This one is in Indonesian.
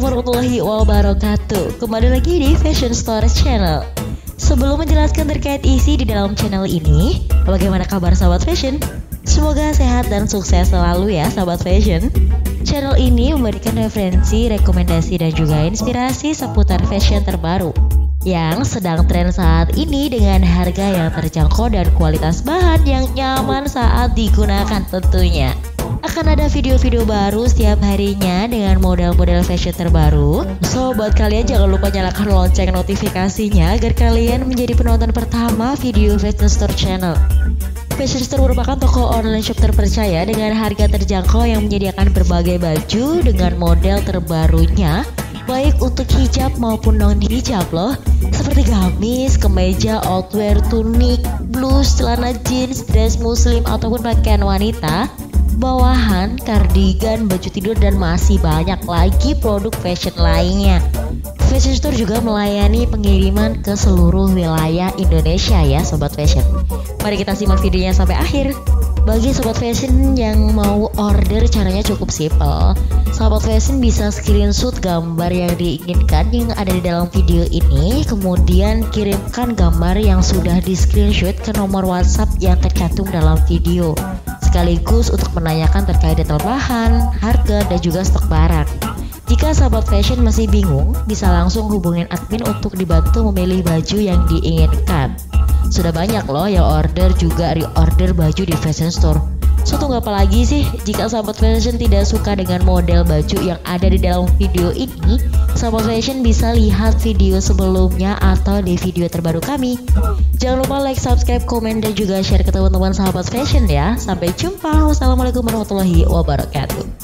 warahmatullahi wabarakatuh. Kembali lagi di Fashion Stories Channel. Sebelum menjelaskan terkait isi di dalam channel ini, bagaimana kabar sahabat fashion? Semoga sehat dan sukses selalu ya sahabat fashion. Channel ini memberikan referensi, rekomendasi dan juga inspirasi seputar fashion terbaru yang sedang tren saat ini dengan harga yang terjangkau dan kualitas bahan yang nyaman saat digunakan tentunya. Akan ada video-video baru setiap harinya dengan model-model fashion terbaru. So buat kalian jangan lupa nyalakan lonceng notifikasinya agar kalian menjadi penonton pertama video Fashion Store Channel. Fashion Store merupakan toko online shop terpercaya dengan harga terjangkau yang menyediakan berbagai baju dengan model terbarunya, baik untuk hijab maupun non-hijab loh, seperti gamis, kemeja, outwear, tunik, blus, celana jeans, dress muslim ataupun pakaian wanita, bawahan, kardigan, baju tidur dan masih banyak lagi produk fashion lainnya. Fashion Store juga melayani pengiriman ke seluruh wilayah Indonesia ya sobat fashion. Mari kita simak videonya sampai akhir. Bagi sobat fashion yang mau order caranya cukup simple. Sobat fashion bisa screenshot gambar yang diinginkan yang ada di dalam video ini, kemudian kirimkan gambar yang sudah di screenshot ke nomor WhatsApp yang tercantum dalam video, sekaligus untuk menanyakan terkait detail bahan, harga dan juga stok barang. Jika sahabat fashion masih bingung, bisa langsung hubungin admin untuk dibantu memilih baju yang diinginkan. Sudah banyak loh yang order juga reorder baju di Fashion Store. So tunggu apa lagi sih? Jika sahabat fashion tidak suka dengan model baju yang ada di dalam video ini, sahabat fashion bisa lihat video sebelumnya atau di video terbaru kami. Jangan lupa like, subscribe, komen dan juga share ke teman-teman sahabat fashion ya. Sampai jumpa. Wassalamualaikum warahmatullahi wabarakatuh.